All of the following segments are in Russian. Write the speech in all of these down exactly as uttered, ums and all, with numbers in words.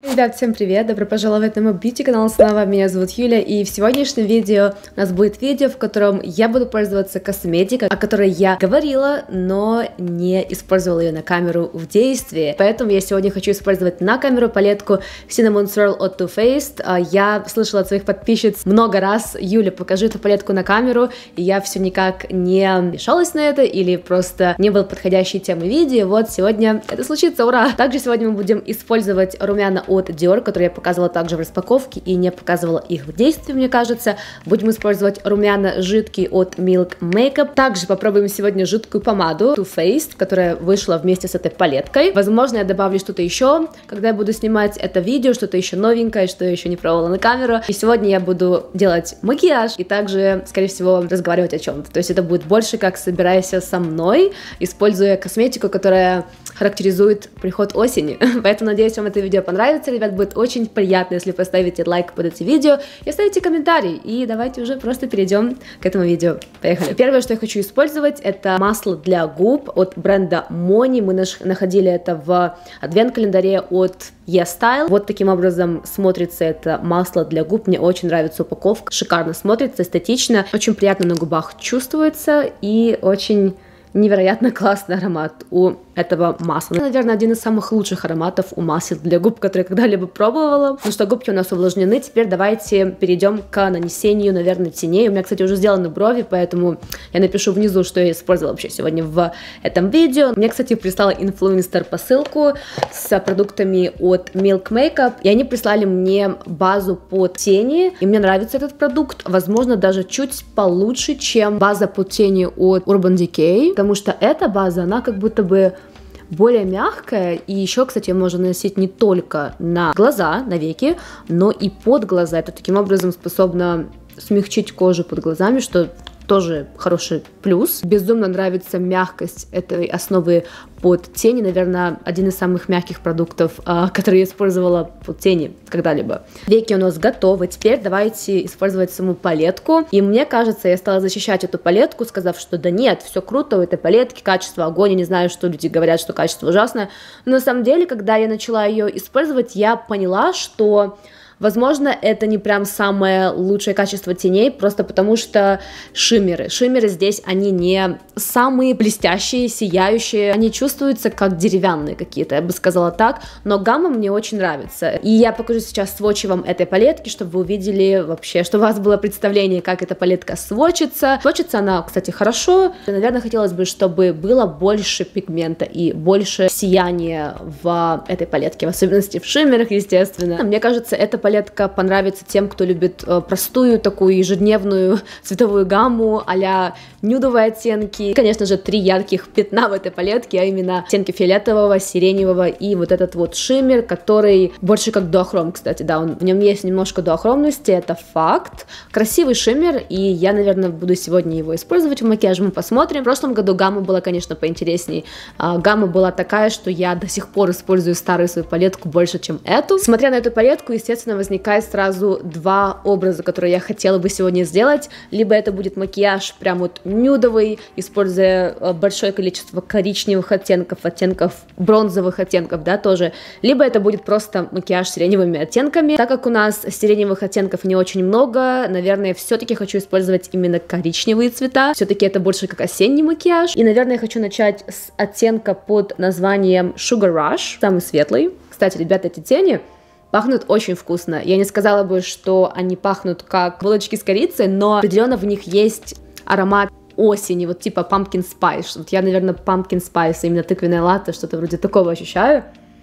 Ребят, всем привет! Добро пожаловать на мой бьюти-канал снова. Меня зовут Юля, и в сегодняшнем видео у нас будет видео, в котором я буду пользоваться косметикой, о которой я говорила, но не использовала ее на камеру в действии. Поэтому я сегодня хочу использовать на камеру палетку Cinnamon Swirl от Too Faced. Я слышала от своих подписчиц много раз: Юля, покажи эту палетку на камеру, и я все никак не решалась на это, или просто не было подходящей темы видео. Вот сегодня это случится, ура! Также сегодня мы будем использовать румяна от Dior, которые я показывала также в распаковке и не показывала их в действии, мне кажется. Будем использовать румяна жидкие от Milk Makeup. Также попробуем сегодня жидкую помаду Too Faced, которая вышла вместе с этой палеткой. Возможно, я добавлю что-то еще, когда я буду снимать это видео, что-то еще новенькое, что я еще не пробовала на камеру. И сегодня я буду делать макияж и также, скорее всего, разговаривать о чем-то. То есть это будет больше как собирайся со мной, используя косметику, которая характеризует приход осени. Поэтому надеюсь, вам это видео понравится, ребят. Будет очень приятно, если поставите лайк под это видео и оставите комментарий. И давайте уже просто перейдем к этому видео. Поехали. Первое, что я хочу использовать, это масло для губ от бренда Moni. Мы находили это в адвент-календаре от YesStyle. Вот таким образом смотрится это масло для губ. Мне очень нравится упаковка. Шикарно смотрится, эстетично, очень приятно на губах чувствуется и очень невероятно классный аромат у этого масла. Это, наверное, один из самых лучших ароматов у масел для губ, которые я когда-либо пробовала. Ну что, губки у нас увлажнены. Теперь давайте перейдем к нанесению, наверное, теней. У меня, кстати, уже сделаны брови, поэтому я напишу внизу, что я использовала вообще сегодня в этом видео. Мне, кстати, прислала инфлюенсер посылку с продуктами от Milk Makeup, и они прислали мне базу под тени, и мне нравится этот продукт. Возможно, даже чуть получше, чем база под тени от Urban Decay, потому что эта база, она как будто бы более мягкая, и еще, кстати, можно наносить не только на глаза, на веки, но и под глаза. Это таким образом способно смягчить кожу под глазами, что тоже хороший плюс. Безумно нравится мягкость этой основы под тени. Наверное, один из самых мягких продуктов, который я использовала под тени когда-либо. Веки у нас готовы. Теперь давайте использовать саму палетку. И мне кажется, я стала защищать эту палетку, сказав, что да нет, все круто у этой палетки, качество огонь. Я не знаю, что люди говорят, что качество ужасное. Но на самом деле, когда я начала ее использовать, я поняла, что возможно, это не прям самое лучшее качество теней, просто потому что шиммеры. Шиммеры здесь, они не самые блестящие, сияющие, они чувствуются как деревянные какие-то, я бы сказала так, но гамма мне очень нравится. И я покажу сейчас сводчи вам этой палетки, чтобы вы увидели вообще, чтобы у вас было представление, как эта палетка сводчится. Сводчится она, кстати, хорошо. Наверное, хотелось бы, чтобы было больше пигмента и больше сияния в этой палетке, в особенности в шиммерах, естественно. Мне кажется, эта палетка Палетка понравится тем, кто любит э, простую такую ежедневную цветовую гамму а-ля нюдовые оттенки. И, конечно же, три ярких пятна в этой палетке, а именно оттенки фиолетового, сиреневого и вот этот вот шиммер, который больше как дуохром, кстати, да, он, в нем есть немножко дуохромности, это факт. Красивый шиммер, и я, наверное, буду сегодня его использовать в макияже, мы посмотрим. В прошлом году гамма была, конечно, поинтересней. А, гамма была такая, что я до сих пор использую старую свою палетку больше, чем эту. Смотря на эту палетку, естественно, возникает сразу два образа, которые я хотела бы сегодня сделать. Либо это будет макияж прям вот нюдовый, используя большое количество коричневых оттенков, оттенков бронзовых оттенков, да, тоже. Либо это будет просто макияж с сиреневыми оттенками. Так как у нас сиреневых оттенков не очень много, наверное, все-таки хочу использовать именно коричневые цвета. Все-таки это больше как осенний макияж. И, наверное, я хочу начать с оттенка под названием Sugar Rush, самый светлый. Кстати, ребята, эти тени пахнут очень вкусно. Я не сказала бы, что они пахнут как булочки с корицей, но определенно в них есть аромат осени, вот типа pumpkin spice. Вот я, наверное, pumpkin spice, именно тыквенное латте, что-то вроде такого ощущаю.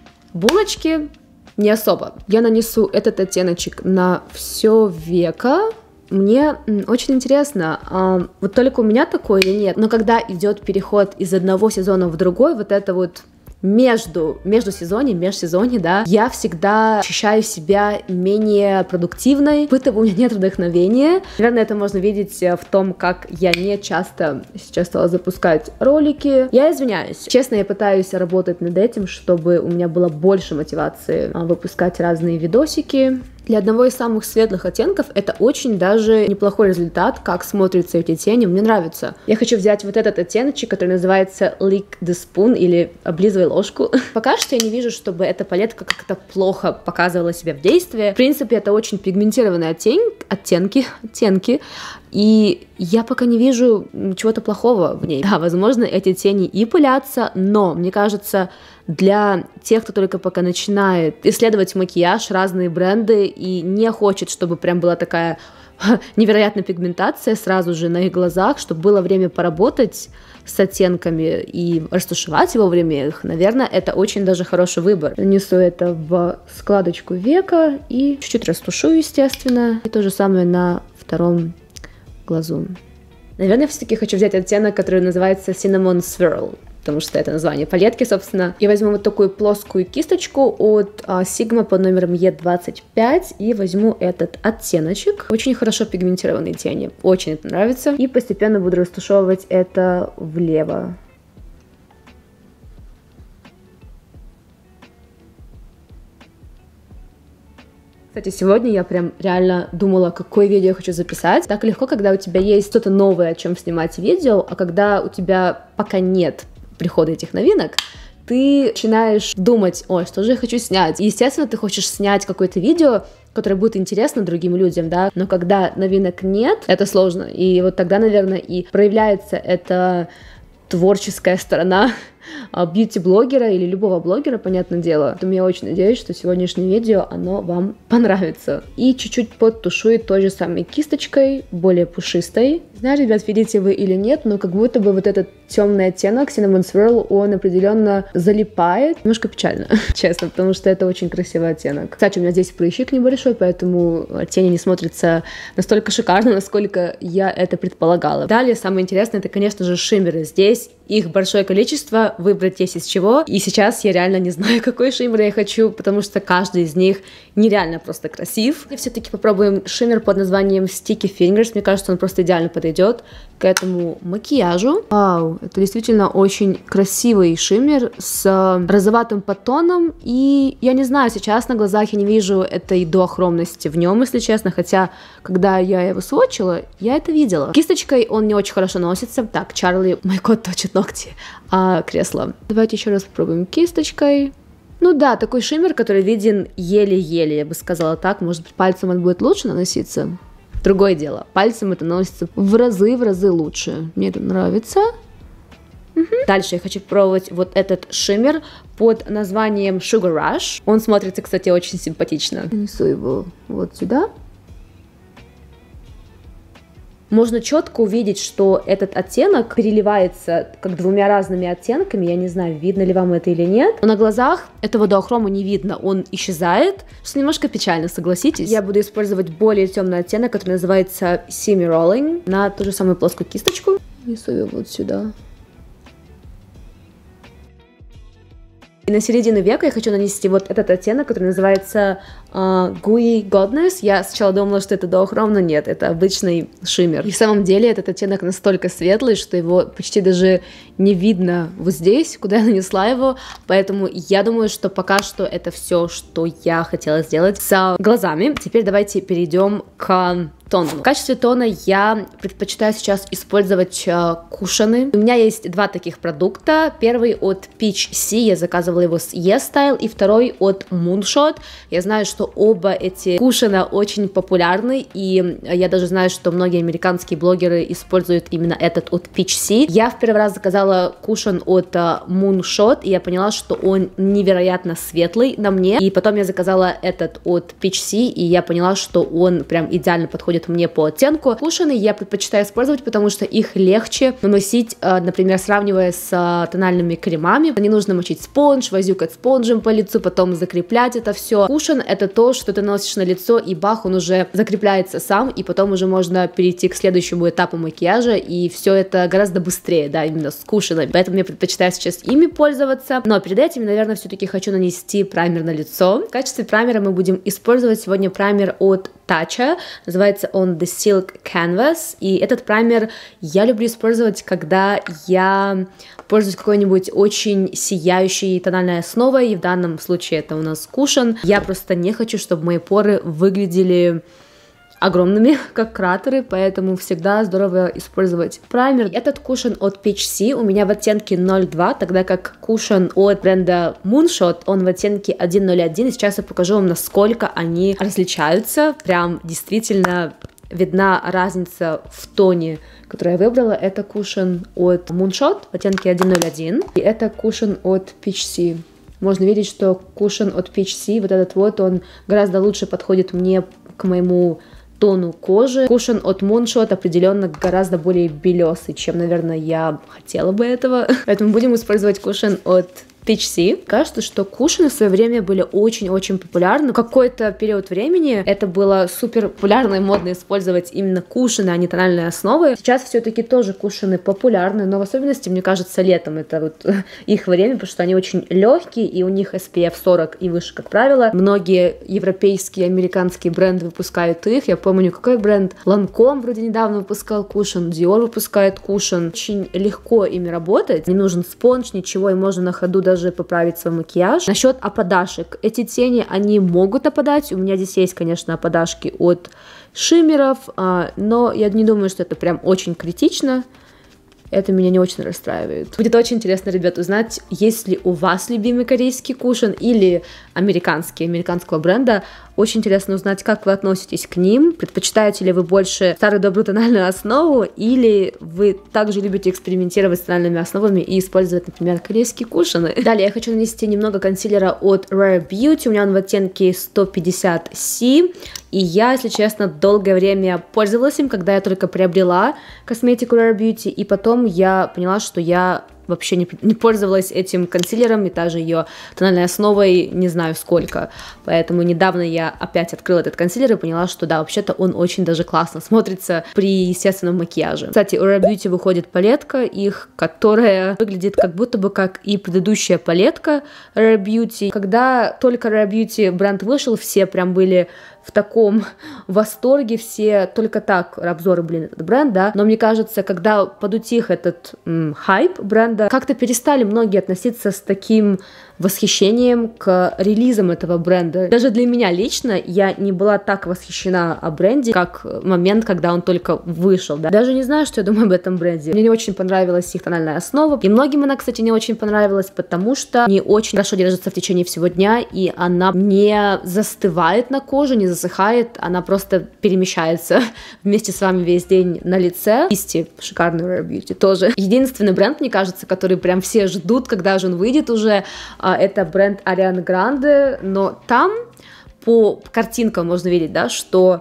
Булочки не особо. Я нанесу этот оттеночек на все веко. Мне очень интересно, а, вот только у меня такое или нет, но когда идет переход из одного сезона в другой, вот это вот между, между сезоне, межсезонье, да, я всегда ощущаю себя менее продуктивной, испытываю, у меня нет вдохновения. Наверное, это можно видеть в том, как я не часто сейчас стала запускать ролики. Я извиняюсь. Честно, я пытаюсь работать над этим, чтобы у меня было больше мотивации выпускать разные видосики. Для одного из самых светлых оттенков это очень даже неплохой результат, как смотрятся эти тени, мне нравится. Я хочу взять вот этот оттеночек, который называется Lick the Spoon или облизывай ложку. Пока что я не вижу, чтобы эта палетка как-то плохо показывала себя в действии. В принципе, это очень пигментированные оттень... оттенки, оттенки, и я пока не вижу чего-то плохого в ней. Да, возможно, эти тени и пылятся, но, мне кажется, для тех, кто только пока начинает исследовать макияж, разные бренды, и не хочет, чтобы прям была такая невероятная пигментация сразу же на их глазах, чтобы было время поработать с оттенками и растушевать во время их, наверное, это очень даже хороший выбор. Нанесу это в складочку века и чуть-чуть растушую, естественно. И то же самое на втором глазу. Наверное, я все-таки хочу взять оттенок, который называется Cinnamon Swirl, потому что это название палетки, собственно. И возьму вот такую плоскую кисточку от а, Sigma под номером Е двадцать пять и возьму этот оттеночек. Очень хорошо пигментированные тени, очень это нравится. И постепенно буду растушевывать это влево. Кстати, сегодня я прям реально думала, какое видео я хочу записать. Так легко, когда у тебя есть что-то новое, о чем снимать видео, а когда у тебя пока нет прихода этих новинок, ты начинаешь думать, ой, что же я хочу снять. И, естественно, ты хочешь снять какое-то видео, которое будет интересно другим людям, да, но когда новинок нет, это сложно. И вот тогда, наверное, и проявляется эта творческая сторона бьюти-блогера или любого блогера, понятное дело. Поэтому я очень надеюсь, что сегодняшнее видео, оно вам понравится. И чуть-чуть подтушую той же самой кисточкой, более пушистой. Не знаю, ребят, видите вы или нет, но как будто бы вот этот темный оттенок Cinnamon Swirl, он определенно залипает. Немножко печально, честно, потому что это очень красивый оттенок. Кстати, у меня здесь прыщик небольшой, поэтому тени не смотрятся настолько шикарно, насколько я это предполагала. Далее, самое интересное, это, конечно же, шиммеры. Здесь их большое количество, выбрать есть из чего. И сейчас я реально не знаю, какой шиммер я хочу, потому что каждый из них нереально просто красив. И все-таки попробуем шиммер под названием Sticky Fingers. Мне кажется, он просто идеально подойдет к этому макияжу. Вау, это действительно очень красивый шиммер с розоватым подтоном. И я не знаю, сейчас на глазах я не вижу этой доохромности в нем, если честно. Хотя, когда я его сводчила, я это видела. Кисточкой он не очень хорошо носится. Так, Чарли, мой кот точит ногти, а кресло. Давайте еще раз попробуем кисточкой. Ну да, такой шиммер, который виден еле-еле, я бы сказала так. Может быть, пальцем он будет лучше наноситься? Другое дело. Пальцем это наносится в разы, в разы лучше. Мне это нравится. Угу. Дальше я хочу пробовать вот этот шиммер под названием Sugar Rush. Он смотрится, кстати, очень симпатично. Нанесу его вот сюда. Можно четко увидеть, что этот оттенок переливается как двумя разными оттенками. Я не знаю, видно ли вам это или нет. Но на глазах этого дуохрома не видно. Он исчезает, что немножко печально, согласитесь. Я буду использовать более темный оттенок, который называется Semi Rolling, на ту же самую плоскую кисточку. Несу ее вот сюда. И на середину века я хочу нанести вот этот оттенок, который называется uh, Gooey Godness. Я сначала думала, что это дуохром, но нет, это обычный шиммер. И в самом деле этот оттенок настолько светлый, что его почти даже не видно вот здесь, куда я нанесла его. Поэтому я думаю, что пока что это все, что я хотела сделать с глазами. Теперь давайте перейдем к тону. В качестве тона я предпочитаю сейчас использовать э, кушаны. У меня есть два таких продукта. Первый от Peach Sea, я заказывала его с YesStyle, и второй от Moonshot. Я знаю, что оба эти кушана очень популярны, и я даже знаю, что многие американские блогеры используют именно этот от Peach Sea. Я в первый раз заказала кушан от э, Moonshot, и я поняла, что он невероятно светлый на мне. И потом я заказала этот от Peach Sea, и я поняла, что он прям идеально подходит мне по оттенку. Кушаны я предпочитаю использовать, потому что их легче наносить, например, сравнивая с тональными кремами. Не нужно мочить спонж, возюкать спонжем по лицу, потом закреплять это все. Кушан — это то, что ты наносишь на лицо, и бах, он уже закрепляется сам, и потом уже можно перейти к следующему этапу макияжа, и все это гораздо быстрее, да, именно с кушанами. Поэтому я предпочитаю сейчас ими пользоваться. Но перед этим, наверное, все-таки хочу нанести праймер на лицо. В качестве праймера мы будем использовать сегодня праймер от Tatcha, называется он The Silk Canvas, и этот праймер я люблю использовать, когда я пользуюсь какой-нибудь очень сияющей тональной основой, и в данном случае это у нас кушон. Я просто не хочу, чтобы мои поры выглядели огромными, как кратеры, поэтому всегда здорово использовать праймер. Этот кушон от Peach Sea у меня в оттенке ноль два, тогда как кушон от бренда Moonshot, он в оттенке один ноль один, и сейчас я покажу вам, насколько они различаются. Прям действительно видна разница в тоне, который я выбрала. Это кушон от Moonshot в оттенке один ноль один, и это кушон от Peach Sea. Можно видеть, что кушон от Peach Sea, вот этот вот, он гораздо лучше подходит мне к моему тону кожи. Кушон от Moonshot определенно гораздо более белесый, чем, наверное, я хотела бы этого. Поэтому будем использовать кушон от Peach Sea. Кажется, что кушоны в свое время были очень-очень популярны. В какой-то период времени это было супер популярно и модно использовать именно кушоны, а не тональные основы. Сейчас все-таки тоже кушоны популярны, но в особенности, мне кажется, летом это вот их время, потому что они очень легкие, и у них эс пи эф сорок и выше, как правило. Многие европейские, американские бренды выпускают их. Я помню, какой бренд? Lancome вроде недавно выпускал кушон, Dior выпускает кушон. Очень легко ими работать. Не нужен спонж, ничего, и можно на ходу даже поправить свой макияж. Насчет опадашек. Эти тени, они могут опадать. У меня здесь есть, конечно, опадашки от шиммеров, но я не думаю, что это прям очень критично. Это меня не очень расстраивает. Будет очень интересно, ребят, узнать, есть ли у вас любимый корейский кушон или американский, американского бренда. Очень интересно узнать, как вы относитесь к ним. Предпочитаете ли вы больше старую добрую тональную основу, или вы также любите экспериментировать с тональными основами и использовать, например, корейские кушоны. Далее я хочу нанести немного консилера от Rare Beauty. У меня он в оттенке сто пятьдесят си. И я, если честно, долгое время пользовалась им, когда я только приобрела косметику Rare Beauty. И потом я поняла, что я вообще не, не пользовалась этим консилером и даже ее тональной основой не знаю сколько. Поэтому недавно я опять открыла этот консилер и поняла, что да, вообще-то он очень даже классно смотрится при естественном макияже. Кстати, у Rare Beauty выходит палетка их, которая выглядит как будто бы как и предыдущая палетка Rare Beauty. Когда только Rare Beauty бренд вышел, все прям были в таком восторге, все только так обзоры, блин, этот бренд, да, но мне кажется, когда подутих этот м, хайп бренда, как-то перестали многие относиться с таким восхищением к релизам этого бренда. Даже для меня лично я не была так восхищена о бренде, как момент, когда он только вышел, да. Даже не знаю, что я думаю об этом бренде. Мне не очень понравилась их тональная основа, и многим она, кстати, не очень понравилась, потому что не очень хорошо держится в течение всего дня, и она не застывает на коже, не засыхает, она просто перемещается вместе с вами весь день на лице. Кисти шикарный Rare Beauty тоже. Единственный бренд, мне кажется, который прям все ждут, когда же он выйдет уже, это бренд Ariana Grande, но там по картинкам можно видеть, да, что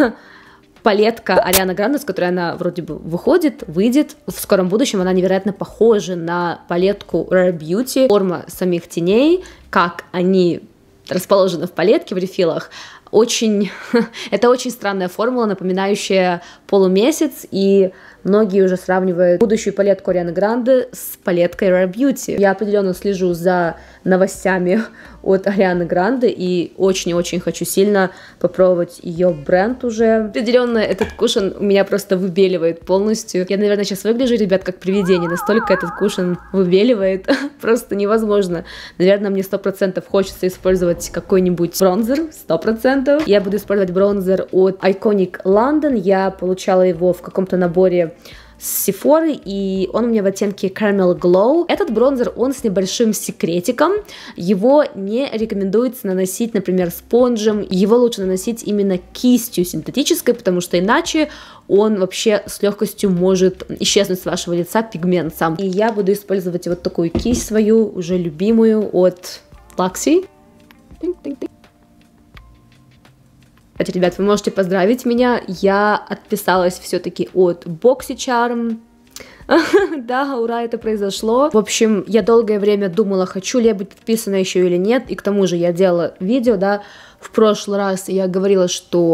палетка Ariana Grande, с которой она вроде бы выходит, выйдет в скором будущем, она невероятно похожа на палетку Rare Beauty. Форма самих теней, как они расположены в палетке, в рефилах, очень, это очень странная формула, напоминающая полумесяц, и многие уже сравнивают будущую палетку Ariana Grande с палеткой Rare Beauty. Я определенно слежу за новостями от Ariana Grande и очень-очень хочу сильно попробовать ее бренд уже. Определенно этот кушон у меня просто выбеливает полностью. Я, наверное, сейчас выгляжу, ребят, как привидение, настолько этот кушон выбеливает, просто невозможно. Наверное, мне сто процентов хочется использовать какой-нибудь бронзер, сто процентов. Я буду использовать бронзер от Iconic London, я получала его в каком-то наборе с Sephora, и он у меня в оттенке Caramel Glow. Этот бронзер, он с небольшим секретиком. Его не рекомендуется наносить, например, спонжем. Его лучше наносить именно кистью синтетической, потому что иначе он вообще с легкостью может исчезнуть с вашего лица, пигмент сам. И я буду использовать вот такую кисть свою, уже любимую, от Luxie. Кстати, ребят, вы можете поздравить меня, я отписалась все-таки от BoxyCharm. Да, ура, это произошло. В общем, я долгое время думала, хочу ли я быть подписана еще или нет, и к тому же я делала видео, да, в прошлый раз я говорила, что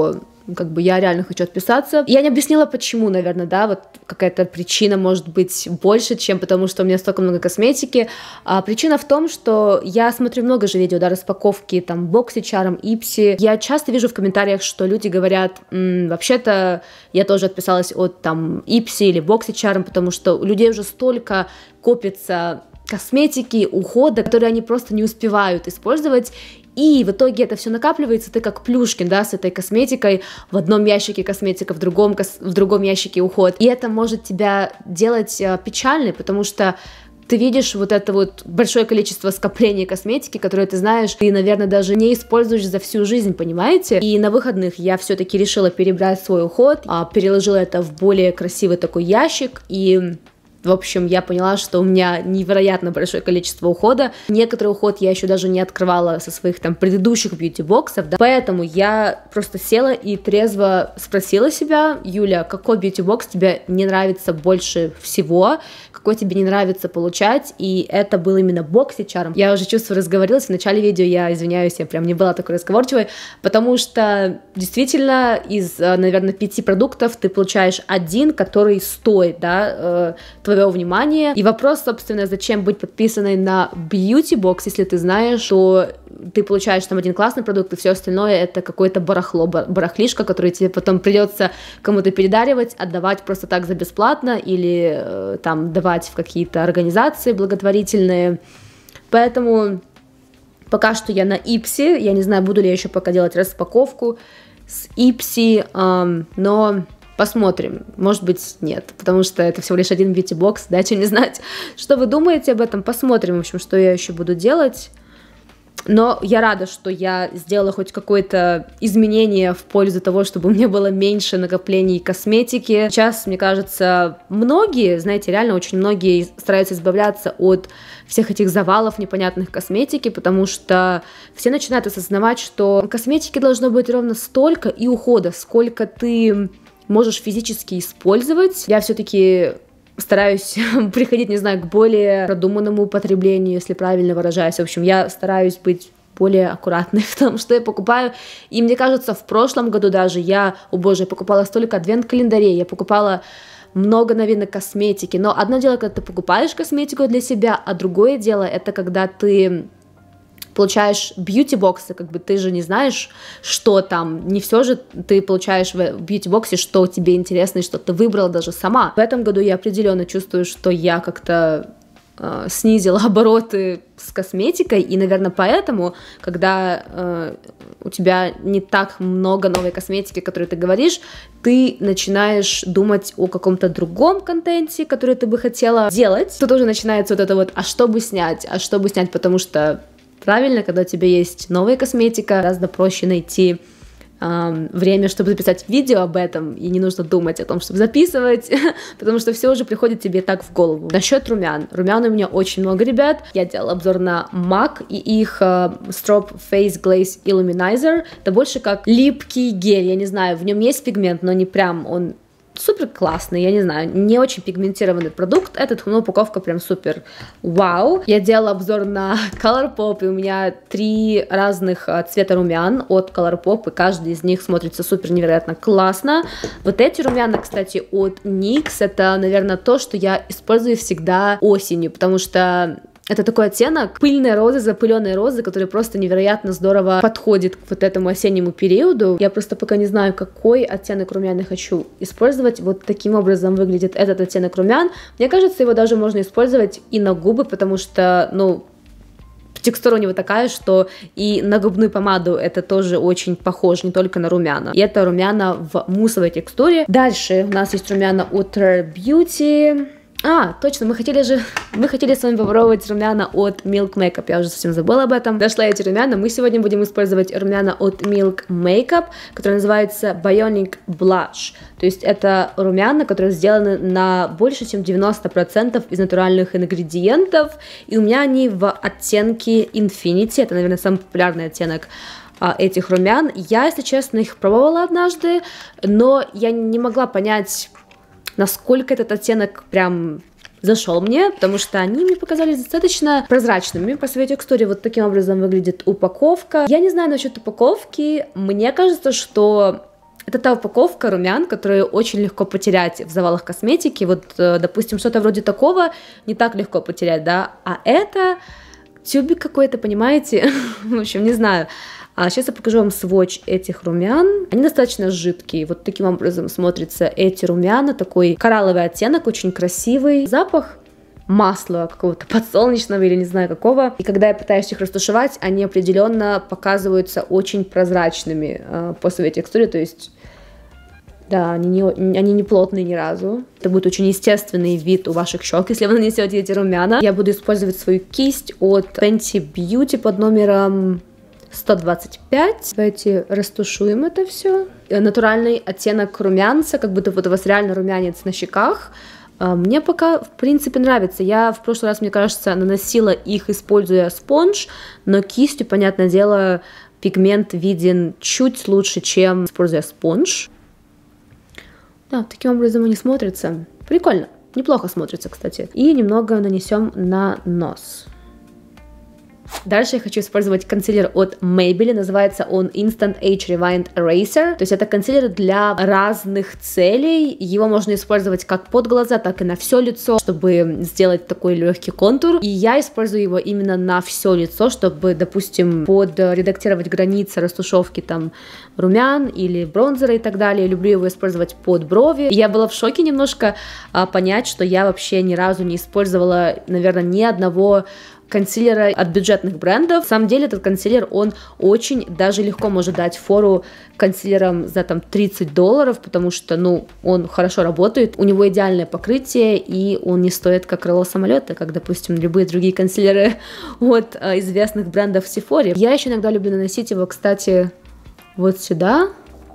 как бы я реально хочу отписаться. Я не объяснила, почему, наверное, да, вот какая-то причина может быть больше, чем потому, что у меня столько много косметики. А причина в том, что я смотрю много же видео, да, распаковки, там, BoxyCharm, Ipsy. Я часто вижу в комментариях, что люди говорят, м-м, вообще-то я тоже отписалась от, там, Ipsy или BoxyCharm, потому что у людей уже столько копится косметики, ухода, которые они просто не успевают использовать, и в итоге это все накапливается, ты как Плюшкин, да, с этой косметикой, в одном ящике косметика, в другом, в другом ящике уход, и это может тебя делать э, печальной, потому что ты видишь вот это вот большое количество скоплений косметики, которые ты знаешь, ты, наверное, даже не используешь за всю жизнь, понимаете? И на выходных я все-таки решила перебрать свой уход, а, переложила это в более красивый такой ящик, и... В общем, я поняла, что у меня невероятно большое количество ухода. Некоторый уход я еще даже не открывала со своих там предыдущих бьюти-боксов, да? Поэтому я просто села и трезво спросила себя: Юля, какой бьюти-бокс тебе не нравится больше всего? Какой тебе не нравится получать? И это был именно BoxyCharm. Я уже чувствую, разговорилась. В начале видео я, извиняюсь, я прям не была такой разговорчивой, потому что действительно из, наверное, пяти продуктов ты получаешь один, который стоит, да, твоего внимания. И вопрос, собственно, зачем быть подписанной на Beauty Box, если ты знаешь, что ты получаешь там один классный продукт, и все остальное это какое-то барахло, барахлишко, которое тебе потом придется кому-то передаривать, отдавать просто так за бесплатно или э, там давать в какие-то организации благотворительные. Поэтому пока что я на Ipsy, я не знаю, буду ли я еще пока делать распаковку с Ipsy, э, но... Посмотрим, может быть, нет, потому что это всего лишь один бьюти-бокс, дайте мне знать, что вы думаете об этом, посмотрим, в общем, что я еще буду делать. Но я рада, что я сделала хоть какое-то изменение в пользу того, чтобы у меня было меньше накоплений косметики. Сейчас, мне кажется, многие, знаете, реально очень многие стараются избавляться от всех этих завалов непонятных косметики, потому что все начинают осознавать, что косметики должно быть ровно столько и ухода, сколько ты можешь физически использовать. Я все-таки стараюсь приходить, не знаю, к более продуманному потреблению, если правильно выражаюсь. В общем, я стараюсь быть более аккуратной в том, что я покупаю. И мне кажется, в прошлом году даже я, о боже, я покупала столько адвент-календарей, я покупала много новинок косметики. Но одно дело, когда ты покупаешь косметику для себя, а другое дело, это когда ты получаешь бьюти-боксы, как бы ты же не знаешь, что там, не все же ты получаешь в бьюти-боксе, что тебе интересно и что ты выбрала даже сама. В этом году я определенно чувствую, что я как-то э, снизила обороты с косметикой, и, наверное, поэтому, когда э, у тебя не так много новой косметики, которую ты говоришь, ты начинаешь думать о каком-то другом контенте, который ты бы хотела делать. Тут уже начинается вот это вот, а что бы снять, а что бы снять, потому что правильно, когда у тебя есть новая косметика, гораздо проще найти э, время, чтобы записать видео об этом, и не нужно думать о том, чтобы записывать, потому что все уже приходит тебе так в голову. Насчет румян. Румян у меня очень много, ребят. Я делала обзор на MAC и их э, Strobe Face Glaze Illuminizer. Это больше как липкий гель, я не знаю, в нем есть пигмент, но не прям он супер классный, я не знаю, не очень пигментированный продукт, этот, ну, упаковка прям супер вау. Я делала обзор на Colourpop, и у меня три разных цвета румян от Colourpop, и каждый из них смотрится супер невероятно классно. Вот эти румяна, кстати, от никс, это, наверное, то, что я использую всегда осенью, потому что это такой оттенок пыльной розы, запыленной розы, который просто невероятно здорово подходит к вот этому осеннему периоду. Я просто пока не знаю, какой оттенок румян я хочу использовать. Вот таким образом выглядит этот оттенок румян. Мне кажется, его даже можно использовать и на губы, потому что, ну, текстура у него такая, что и на губную помаду это тоже очень похоже, не только на румяна. И это румяна в муссовой текстуре. Дальше у нас есть румяна от Rare Beauty. А, точно, мы хотели же, мы хотели с вами попробовать румяна от Milk Makeup, я уже совсем забыла об этом. Дошла эти румяна, мы сегодня будем использовать румяна от Milk Makeup, который называется Bionic Blush. То есть это румяна, которые сделаны на больше, чем девяносто процентов из натуральных ингредиентов, и у меня они в оттенке Infinity, это, наверное, самый популярный оттенок этих румян. Я, если честно, их пробовала однажды, но я не могла понять, насколько этот оттенок прям зашел мне, потому что они мне показались достаточно прозрачными. По своей текстуре вот таким образом выглядит упаковка. Я не знаю насчет упаковки, мне кажется, что Это та упаковка румян, которые очень легко потерять в завалах косметики. Вот, допустим, что-то вроде такого не так легко потерять, да, а это тюбик какой-то, понимаете? В общем, не знаю. А сейчас я покажу вам сводч этих румян. Они достаточно жидкие. Вот таким образом смотрятся эти румяна. Такой коралловый оттенок, очень красивый. Запах масла какого-то подсолнечного или не знаю какого. И когда я пытаюсь их растушевать, они определенно показываются очень прозрачными э, по своей текстуре. То есть, да, они не, они не плотные ни разу. Это будет очень естественный вид у ваших щек, если вы нанесете эти румяна. Я буду использовать свою кисть от Fenty Beauty под номером сто двадцать пять. Давайте растушуем это все. Натуральный оттенок румянца, как будто вот у вас реально румянец на щеках. Мне пока, в принципе, нравится. Я в прошлый раз, мне кажется, наносила их, используя спонж, но кистью, понятное дело, пигмент виден чуть лучше, чем используя спонж. Да, таким образом они смотрятся. Прикольно, неплохо смотрятся, кстати. И немного нанесем на нос. Дальше я хочу использовать консилер от Maybelline, называется он Instant Age Rewind Eraser, то есть это консилер для разных целей, его можно использовать как под глаза, так и на все лицо, чтобы сделать такой легкий контур, и я использую его именно на все лицо, чтобы, допустим, подредактировать границы растушевки там румян или бронзера и так далее. Люблю его использовать под брови. И я была в шоке немножко а, понять, что я вообще ни разу не использовала, наверное, ни одного консилера от бюджетных брендов. На самом деле этот консилер, он очень даже легко может дать фору консилерам за там тридцать долларов, потому что, ну, он хорошо работает, у него идеальное покрытие, и он не стоит как крыло самолета, как, допустим, любые другие консилеры от э, известных брендов в Sephora. Я еще иногда люблю наносить его, кстати, вот сюда,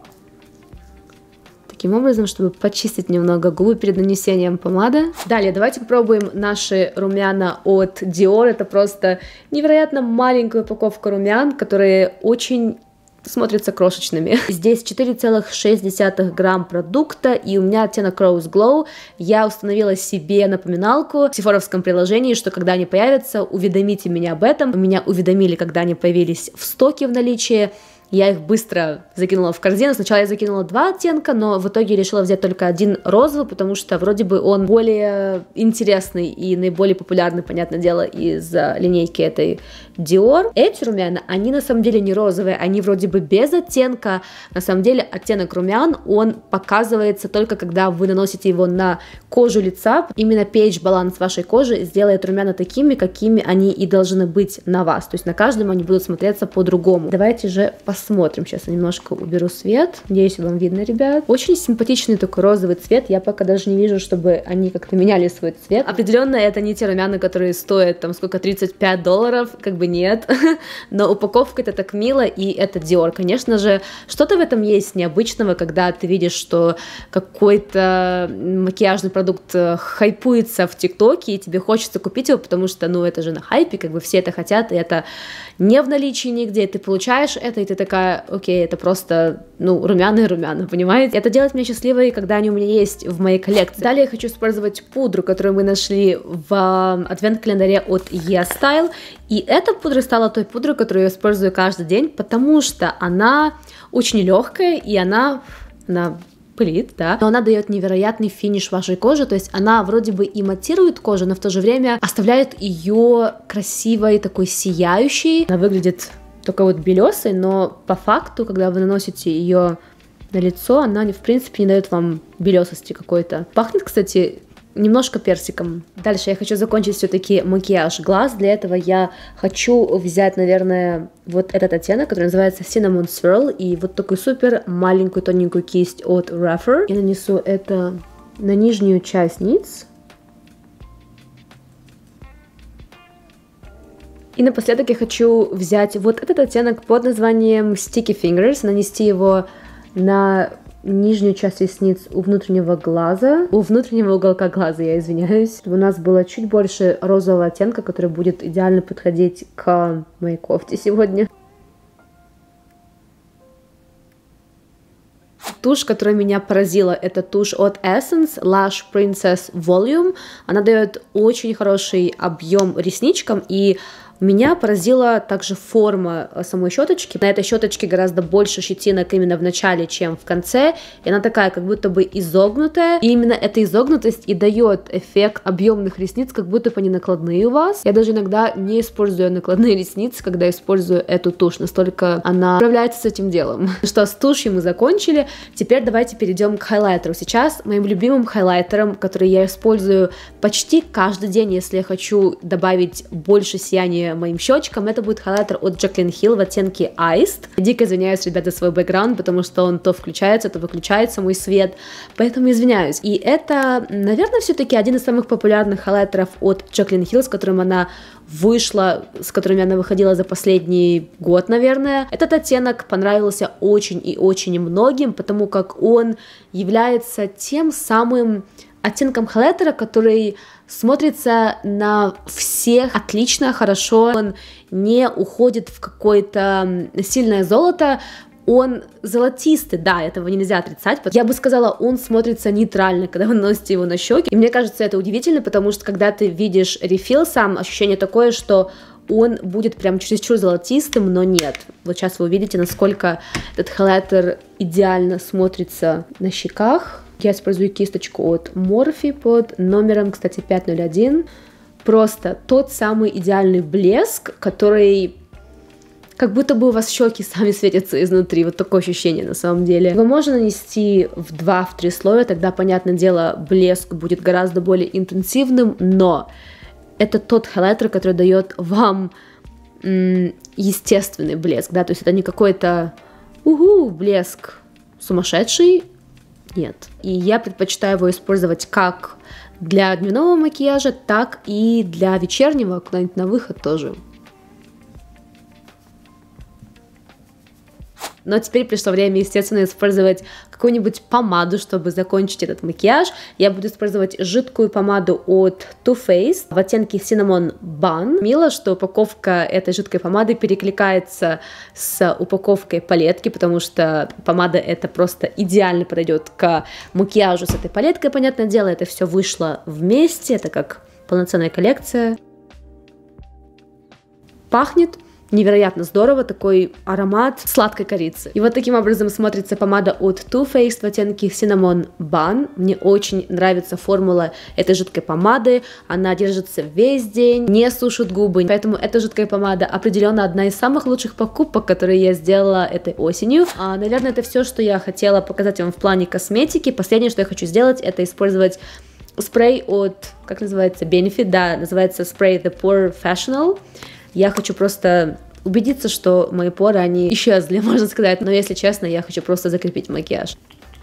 таким образом, чтобы почистить немного губы перед нанесением помады. Далее, давайте попробуем наши румяна от Dior. Это просто невероятно маленькая упаковка румян, которые очень смотрятся крошечными. Здесь четыре целых шесть десятых грамм продукта, и у меня оттенок Rose Glow. Я установила себе напоминалку в сефоровском приложении, что когда они появятся, уведомите меня об этом. Меня уведомили, когда они появились в стоке в наличии. Я их быстро закинула в корзину. Сначала я закинула два оттенка, но в итоге решила взять только один розовый, потому что вроде бы он более интересный и наиболее популярный, понятное дело, из линейки этой Dior. Эти румяна, они на самом деле не розовые, они вроде бы без оттенка. На самом деле оттенок румян, он показывается только когда вы наносите его на кожу лица. Именно pH-баланс вашей кожи сделает румяна такими, какими они и должны быть на вас. То есть на каждом они будут смотреться по-другому. Давайте же посмотрим. Посмотрим. Сейчас я немножко уберу свет. Надеюсь, вам видно, ребят. Очень симпатичный такой розовый цвет. Я пока даже не вижу, чтобы они как-то меняли свой цвет. Определенно, это не те румяна, которые стоят там сколько, тридцать пять долларов. Как бы нет. Но упаковка это так мило, и это Dior. Конечно же, что-то в этом есть необычного, когда ты видишь, что какой-то макияжный продукт хайпуется в ТикТоке, и тебе хочется купить его, потому что, ну, это же на хайпе, как бы все это хотят, и это не в наличии нигде. Ты получаешь это, и ты такая, окей, это просто, ну, румяна и румяна, понимаете? Это делает меня счастливой, когда они у меня есть в моей коллекции. Далее я хочу использовать пудру, которую мы нашли в адвент-календаре от YesStyle. И эта пудра стала той пудрой, которую я использую каждый день, потому что она очень легкая, и она, она пылит, да, но она дает невероятный финиш вашей кожи, то есть она вроде бы и матирует кожу, но в то же время оставляет ее красивой, такой сияющей. Она выглядит только вот белесой, но по факту, когда вы наносите ее на лицо, она, в принципе, не дает вам белесости какой-то. Пахнет, кстати, немножко персиком. Дальше я хочу закончить все-таки макияж глаз. Для этого я хочу взять, наверное, вот этот оттенок, который называется Cinnamon Swirl, и вот такую супер маленькую тоненькую кисть от Rapher. Я нанесу это на нижнюю часть ниц. И напоследок я хочу взять вот этот оттенок под названием Sticky Fingers, нанести его на нижнюю часть ресниц у внутреннего глаза, у внутреннего уголка глаза, я извиняюсь, чтобы у нас было чуть больше розового оттенка, который будет идеально подходить к моей кофте сегодня. Тушь, которая меня поразила, это тушь от Essence Lash Princess Volume. Она дает очень хороший объем ресничкам, и Меня поразила также форма самой щеточки. На этой щеточке гораздо больше щетинок именно в начале, чем в конце. И она такая, как будто бы изогнутая. И именно эта изогнутость и дает эффект объемных ресниц, как будто бы они накладные у вас. Я даже иногда не использую накладные ресницы, когда использую эту тушь. Настолько она справляется с этим делом. Что, с тушью мы закончили. Теперь давайте перейдем к хайлайтеру. Сейчас моим любимым хайлайтером, который я использую почти каждый день, если я хочу добавить больше сияния моим щечкам, это будет хайлайтер от Jaclyn Hill в оттенке Iced. Дико извиняюсь, ребята, за свой бэкграунд, потому что он то включается, то выключается, мой свет, поэтому извиняюсь. И это, наверное, все-таки один из самых популярных хайлайтеров от Jaclyn Hill, с которым она вышла, с которыми она выходила за последний год, наверное. Этот оттенок понравился очень и очень многим, потому как он является тем самым оттенком хайлайтера, который смотрится на всех отлично, хорошо, он не уходит в какое-то сильное золото, он золотистый, да, этого нельзя отрицать. Я бы сказала, он смотрится нейтрально, когда вы наносите его на щеки. И мне кажется, это удивительно, потому что когда ты видишь рефил сам, ощущение такое, что он будет прям чересчур золотистым, но нет. Вот сейчас вы увидите, насколько этот хайлайтер идеально смотрится на щеках. Я использую кисточку от Morphe под номером, кстати, пять ноль один. Просто тот самый идеальный блеск, который как будто бы у вас щеки сами светятся изнутри. Вот такое ощущение на самом деле. Его можно нанести в два-три слоя, тогда, понятное дело, блеск будет гораздо более интенсивным, но это тот хайлайтер, который дает вам м- естественный блеск, да, то есть это не какой-то угу, блеск сумасшедший, нет. И я предпочитаю его использовать как для дневного макияжа, так и для вечернего, куда-нибудь на выход тоже. Но теперь пришло время, естественно, использовать какую-нибудь помаду, чтобы закончить этот макияж. Я буду использовать жидкую помаду от Too Faced в оттенке Cinnamon Bun. Мило, что упаковка этой жидкой помады перекликается с упаковкой палетки, потому что помада эта просто идеально подойдет к макияжу с этой палеткой. Понятное дело, это все вышло вместе, это как полноценная коллекция. Пахнет невероятно здорово, такой аромат сладкой корицы. И вот таким образом смотрится помада от Too Faced в оттенке Cinnamon Bun. Мне очень нравится формула этой жидкой помады, она держится весь день, не сушит губы, поэтому эта жидкая помада определенно одна из самых лучших покупок, которые я сделала этой осенью. А, наверное, это все, что я хотела показать вам в плане косметики. Последнее, что я хочу сделать, это использовать спрей от, как называется, Benefit, да, называется спрей The Pore Fashional. Я хочу просто убедиться, что мои поры, они исчезли, можно сказать. Но если честно, я хочу просто закрепить макияж.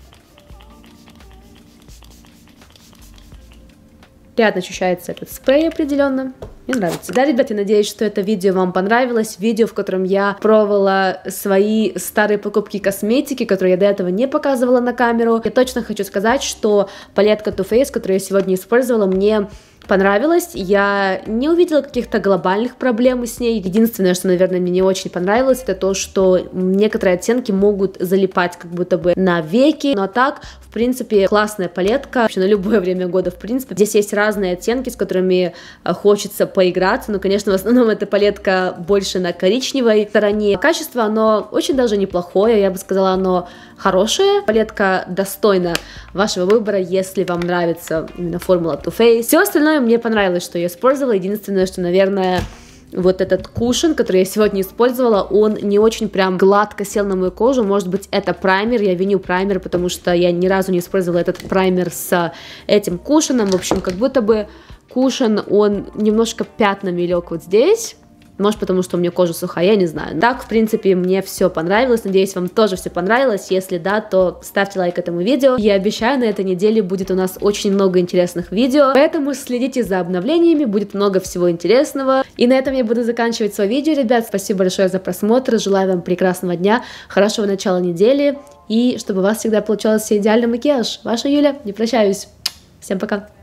Приятно ощущается этот спрей определенно. Мне нравится. Да, ребят, я надеюсь, что это видео вам понравилось. Видео, в котором я пробовала свои старые покупки косметики, которые я до этого не показывала на камеру. Я точно хочу сказать, что палетка Too Faced, которую я сегодня использовала, мне понравилась. Я не увидела каких-то глобальных проблем с ней. Единственное, что, наверное, мне не очень понравилось, это то, что некоторые оттенки могут залипать как будто бы на веки. Но так, в принципе, классная палетка. Вообще на любое время года, в принципе. Здесь есть разные оттенки, с которыми хочется поиграться. Но, конечно, в основном эта палетка больше на коричневой стороне. Качество, оно очень даже неплохое. Я бы сказала, оно хорошее. Палетка достойна вашего выбора, если вам нравится именно формула Too Faced. Все остальное мне понравилось, что я использовала. Единственное, что, наверное, вот этот кушен, который я сегодня использовала, он не очень прям гладко сел на мою кожу. Может быть, это праймер, я виню праймер, потому что я ни разу не использовала этот праймер с этим кушеном. В общем, как будто бы кушен, он немножко пятнами лег вот здесь. Может, потому что у меня кожа сухая, я не знаю. Так, в принципе, мне все понравилось. Надеюсь, вам тоже все понравилось. Если да, то ставьте лайк этому видео. Я обещаю, на этой неделе будет у нас очень много интересных видео. Поэтому следите за обновлениями, будет много всего интересного. И на этом я буду заканчивать свое видео, ребят. Спасибо большое за просмотр. Желаю вам прекрасного дня, хорошего начала недели. И чтобы у вас всегда получался идеальный макияж. Ваша Юля. Не прощаюсь. Всем пока.